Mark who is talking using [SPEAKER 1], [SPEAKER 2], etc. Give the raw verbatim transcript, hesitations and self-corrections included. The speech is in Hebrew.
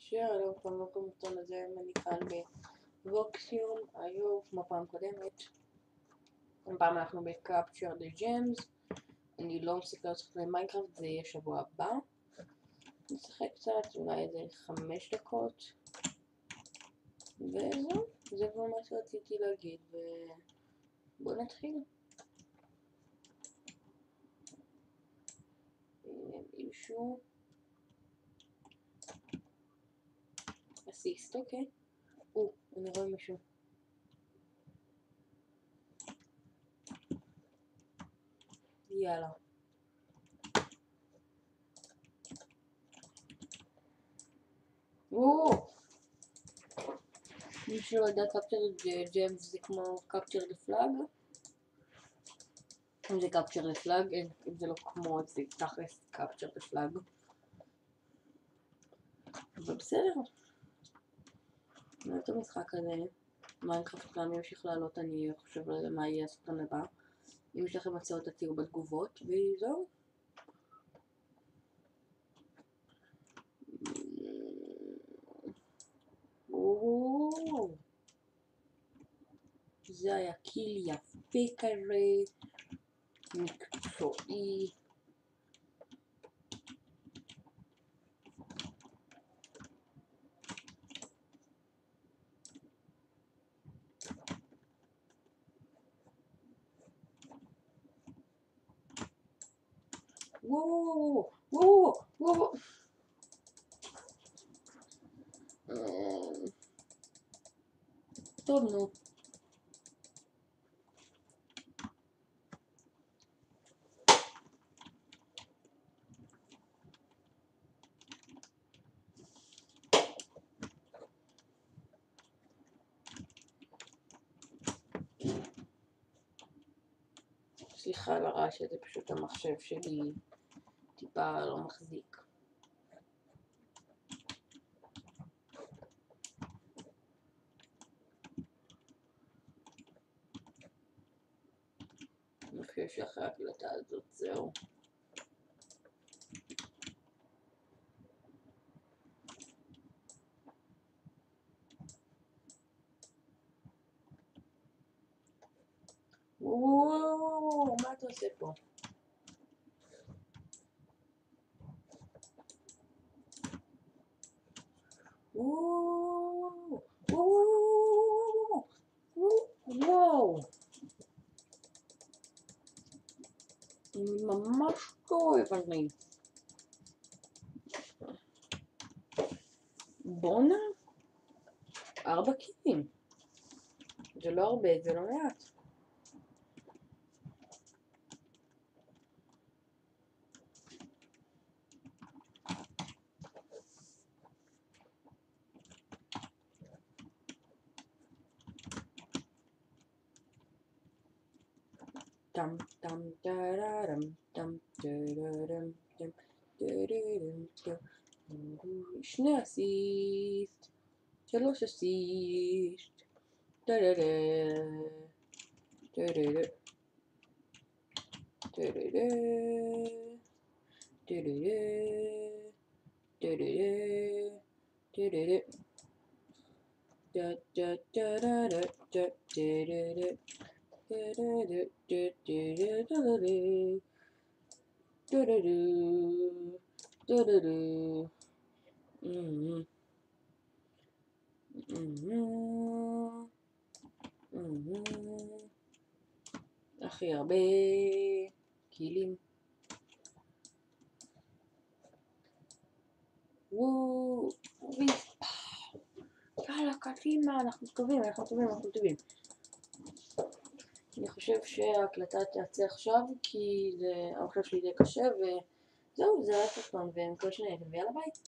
[SPEAKER 1] שלום, פעם במקום הזה אני כאן בווקסיום. היום, כמו פעם קודמת, הפעם אנחנו בקפצ'ר דה ג'מס. אני לא מפסיקה לשחק במיינקראפט, זה יהיה שבוע הבא. נשחק קצת, אולי איזה חמש דקות. וזהו, זה כבר מה שרציתי להגיד, ובואו נתחיל. אישו אסיסט, אוקיי. או, אני רואה מישהו. יאללה. או! מי שלא יודע, קפצ'ר ג'מס זה כמו קפצ'ר דה פלאג. אם זה קפצ'ר דה פלאג, אם זה לא כמו, זה תכלס קפצ'ר דה פלאג. אבל בסדר. לא את המשחק הזה. מיינקראפט פעם ימשיך לעלות, אני חושב על מה יהיה הסרטון הבא. אם יש לכם הצעות תראו בתגובות, וזהו. זה היה קיל יפה כזה, מקצועי. וואו וואו וואו. טוב נו. סליחה על הרעש הזה, פשוט המחשב שלי טיפה לא מחזיק. אני חושב שאחרי ההקלטה הזאת זהו. וואו, מה אתה עושה פה? וואו, וואו, וואו. אני ממש כואב אני. בונה? ארבע קילים. זה לא הרבה, זה לא מעט. טם טם טררם טם טררם טם טררם טם. שני אסיסט, שלוש אסיסט. טררם טררם טררם טררם טררם טררם. Da da da da da da da הכי הרבה קילים. וואו, יאללה, קדימה, אנחנו טובים, אנחנו טובים, אנחנו טובים. אני חושב שההקלטה תעצה עכשיו, כי זה, אני חושב שזה קשה, וזהו, זה היה סרטון, ומקווה שנהנתם, ויאללה ביי.